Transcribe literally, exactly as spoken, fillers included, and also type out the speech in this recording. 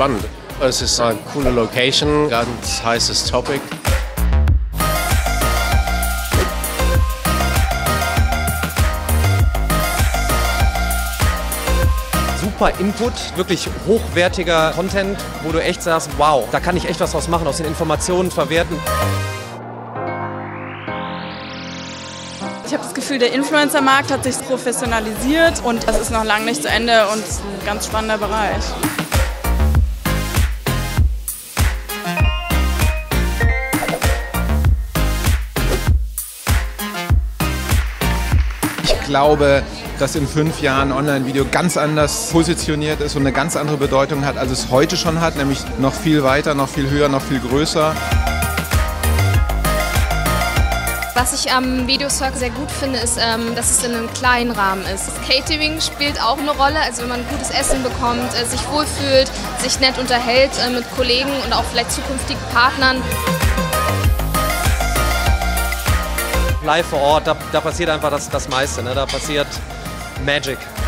spannend. Es ist eine coole Location, ganz heißes Topic. Super Input, wirklich hochwertiger Content, wo du echt sagst, wow, da kann ich echt was draus machen, aus den Informationen verwerten. Ich habe das Gefühl, der Influencer-Markt hat sich professionalisiert und das ist noch lange nicht zu Ende und ist ein ganz spannender Bereich. Ich glaube, dass in fünf Jahren Online-Video ganz anders positioniert ist und eine ganz andere Bedeutung hat, als es heute schon hat, nämlich noch viel weiter, noch viel höher, noch viel größer. Was ich am Videocircle sehr gut finde, ist, ähm, dass es in einem kleinen Rahmen ist. Das Catering spielt auch eine Rolle, also wenn man gutes Essen bekommt, äh, sich wohlfühlt, sich nett unterhält äh, mit Kollegen und auch vielleicht zukünftigen Partnern. Live vor Ort, da, da passiert einfach das, das meiste, ne? Da passiert Magic.